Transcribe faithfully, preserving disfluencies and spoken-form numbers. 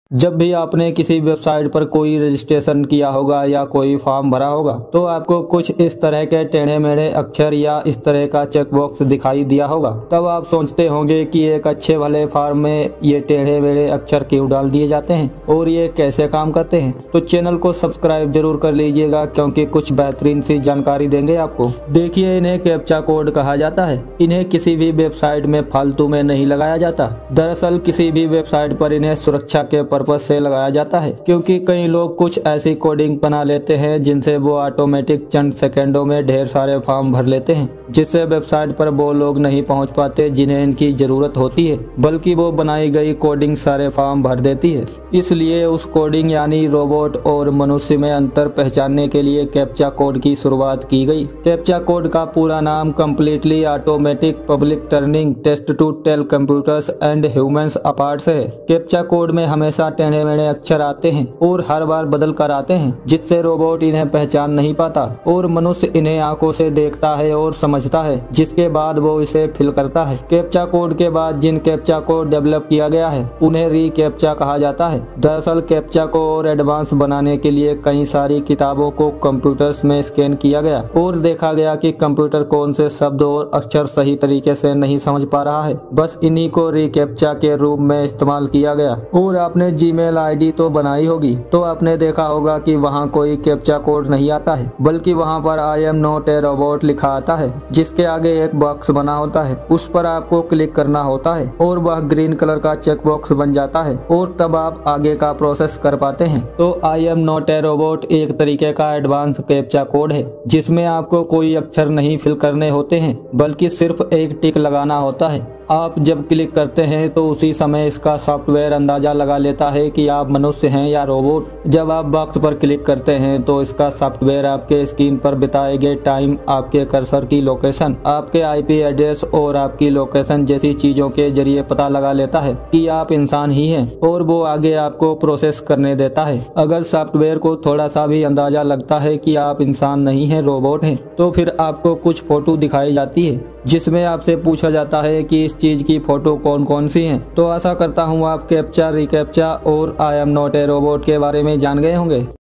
जब भी आपने किसी वेबसाइट पर कोई रजिस्ट्रेशन किया होगा या कोई फॉर्म भरा होगा तो आपको कुछ इस तरह के टेढ़े मेढ़े अक्षर या इस तरह का चेक बॉक्स दिखाई दिया होगा। तब आप सोचते होंगे कि एक अच्छे वाले फॉर्म में ये टेढ़े मेढ़े अक्षर क्यों डाल दिए जाते हैं और ये कैसे काम करते हैं। तो चैनल को सब्सक्राइब जरूर कर लीजिएगा क्योंकि कुछ बेहतरीन सी जानकारी देंगे आपको। देखिए, इन्हें कैप्चा कोड कहा जाता है। इन्हें किसी भी वेबसाइट में फालतू में नहीं लगाया जाता। दरअसल किसी भी वेबसाइट पर इन्हें सुरक्षा के पर्पज से लगाया जाता है, क्योंकि कई लोग कुछ ऐसी कोडिंग बना लेते हैं जिनसे वो ऑटोमेटिक चंद सेकंडों में ढेर सारे फॉर्म भर लेते हैं, जिससे वेबसाइट पर वो लोग नहीं पहुंच पाते जिन्हें इनकी जरूरत होती है, बल्कि वो बनाई गई कोडिंग सारे फॉर्म भर देती है। इसलिए उस कोडिंग यानी रोबोट और मनुष्य में अंतर पहचानने के लिए कैप्चा कोड की शुरुआत की गई। कैप्चा कोड का पूरा नाम completely automatic public turning test to tell computers and humans apart है। कैप्चा कोड में हमेशा टेढ़े मेढ़े अक्षर आते हैं और हर बार बदल कर आते हैं, जिससे रोबोट इन्हें पहचान नहीं पाता और मनुष्य इन्हें आंखों से देखता है और समझता है, जिसके बाद वो इसे फिल करता है। कैप्चा कोड के बाद जिन कैप्चा को डेवलप किया गया है उन्हें री कैप्चा कहा जाता है। दरअसल कैप्चा को और एडवांस बनाने के लिए कई सारी किताबों को कंप्यूटर्स में स्कैन किया गया और देखा गया कि कंप्यूटर कौन से शब्द और अक्षर सही तरीके से नहीं समझ पा रहा है। बस इन्हीं को री कैप्चा के रूप में इस्तेमाल किया गया। और आपने जीमेल आईडी तो बनाई होगी, तो आपने देखा होगा कि वहाँ कोई कैप्चा कोड नहीं आता है, बल्कि वहाँ पर I am not a robot लिखा आता है, जिसके आगे एक बॉक्स बना होता है। उस पर आपको क्लिक करना होता है और वह ग्रीन कलर का चेक बॉक्स बन जाता है और तब आप आगे का प्रोसेस कर पाते हैं। तो I am not a robot एक तरीके का एडवांस कैप्चा कोड है, जिसमें आपको कोई अक्षर नहीं फिल करने होते हैं, बल्कि सिर्फ एक टिक लगाना होता है। आप जब क्लिक करते हैं तो उसी समय इसका सॉफ्टवेयर अंदाजा लगा लेता है कि आप मनुष्य हैं या रोबोट। जब आप बॉक्स पर क्लिक करते हैं तो इसका सॉफ्टवेयर आपके स्क्रीन पर बिताए गए टाइम, आपके कर्सर की लोकेशन, आपके आईपी एड्रेस और आपकी लोकेशन जैसी चीजों के जरिए पता लगा लेता है कि आप इंसान ही हैं और वो आगे आपको प्रोसेस करने देता है। अगर सॉफ्टवेयर को थोड़ा सा भी अंदाजा लगता है कि आप इंसान नहीं है, रोबोट हैं, तो फिर आपको कुछ फोटो दिखाई जाती है जिसमें आपसे पूछा जाता है कि इस चीज की फोटो कौन कौन सी हैं। तो आशा करता हूँ आप कैप्चा, रिकैप्चा और I am not a robot के बारे में जान गए होंगे।